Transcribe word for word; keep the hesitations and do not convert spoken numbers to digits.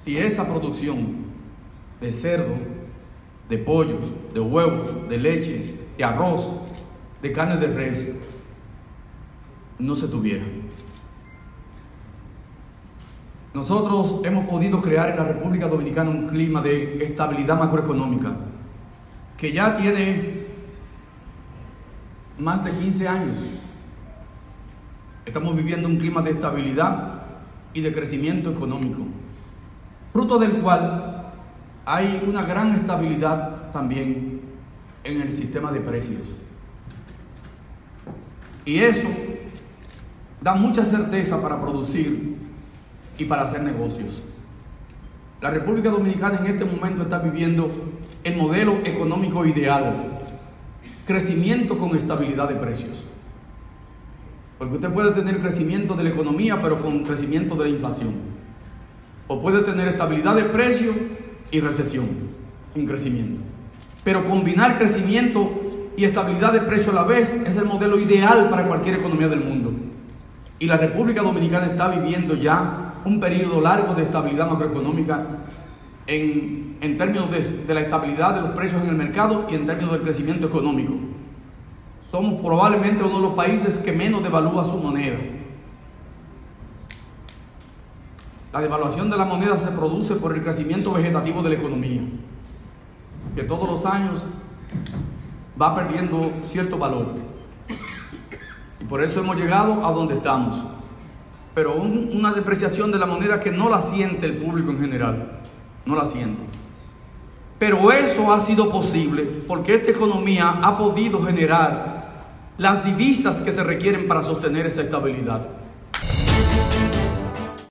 si esa producción de cerdo, de pollos, de huevos, de leche, de arroz, de carne de res, no se tuviera. Nosotros hemos podido crear en la República Dominicana un clima de estabilidad macroeconómica que ya tiene más de quince años. Estamos viviendo un clima de estabilidad y de crecimiento económico, fruto del cual hay una gran estabilidad también en el sistema de precios. Y eso da mucha certeza para producir y para hacer negocios. La República Dominicana en este momento está viviendo el modelo económico ideal: crecimiento con estabilidad de precios. Porque usted puede tener crecimiento de la economía, pero con crecimiento de la inflación. O puede tener estabilidad de precios y recesión, sin crecimiento. Pero combinar crecimiento y estabilidad de precios a la vez es el modelo ideal para cualquier economía del mundo. Y la República Dominicana está viviendo ya un periodo largo de estabilidad macroeconómica en, en términos de, de la estabilidad de los precios en el mercado y en términos del crecimiento económico. Somos probablemente uno de los países que menos devalúa su moneda. La devaluación de la moneda se produce por el crecimiento vegetativo de la economía, que todos los años va perdiendo cierto valor. Y por eso hemos llegado a donde estamos. Pero un, una depreciación de la moneda que no la siente el público en general, no la siente. Pero eso ha sido posible porque esta economía ha podido generar las divisas que se requieren para sostener esa estabilidad.